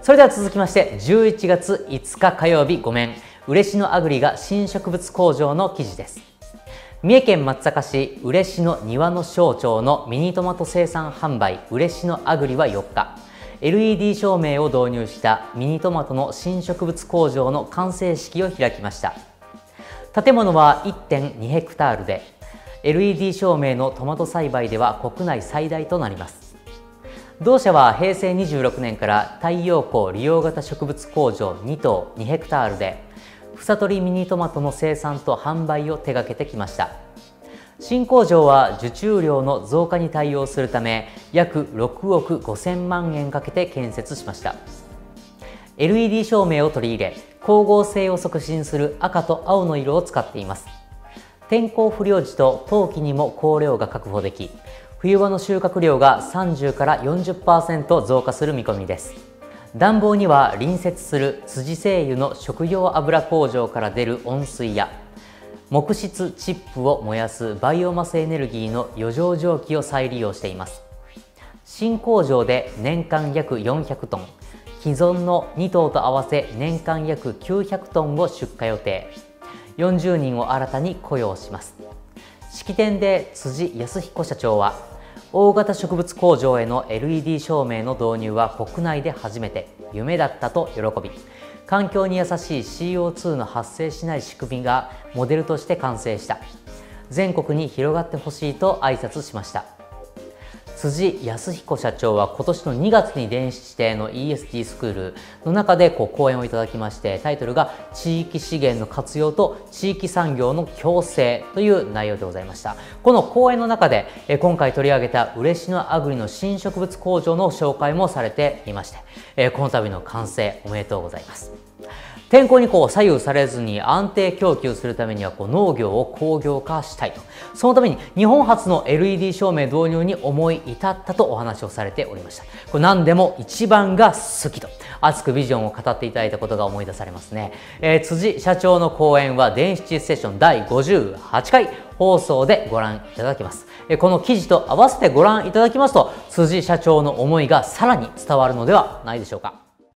それでは続きまして11月5日火曜日ごめん嬉野アグリが新植物工場の記事です。三重県松阪市嬉野庭の商町のミニトマト生産販売嬉野アグリは4日 LED 照明を導入したミニトマトの新植物工場の完成式を開きました。建物は 1.2 ヘクタールで LED 照明のトマト栽培では国内最大となります。同社は平成26年から太陽光利用型植物工場2棟2ヘクタールで房取りミニトマトの生産と販売を手掛けてきました。新工場は受注量の増加に対応するため約6億5000万円かけて建設しました。 LED 照明を取り入れ光合成を促進する赤と青の色を使っています。天候不良時と冬季にも光量が確保でき冬場の収穫量が30から 40% 増加する見込みです。暖房には隣接する辻製油の食用油工場から出る温水や木質チップを燃やすバイオマスエネルギーの余剰蒸気を再利用しています。新工場で年間約400トン、既存の2棟と合わせ年間約900トンを出荷予定。40人を新たに雇用します。式典で辻康彦社長は大型植物工場への LED 照明の導入は国内で初めて、夢だったと喜び、環境に優しい CO2 の発生しない仕組みがモデルとして完成した。全国に広がってほしいと挨拶しました。辻康彦社長は今年の2月に電子指定の ESG スクールの中で講演をいただきまして、タイトルが地域資源の活用と地域産業の共生という内容でございました。この講演の中で今回取り上げた嬉野アグリの新植物工場の紹介もされていまして、この度の完成おめでとうございます。天候に左右されずに安定供給するためには農業を工業化したいと。そのために日本初の LED 照明導入に思い至ったとお話をされておりました。これ何でも一番が好きと熱くビジョンを語っていただいたことが思い出されますね。辻社長の講演は電子セッション第58回放送でご覧いただけます。この記事と合わせてご覧いただきますと辻社長の思いがさらに伝わるのではないでしょうか。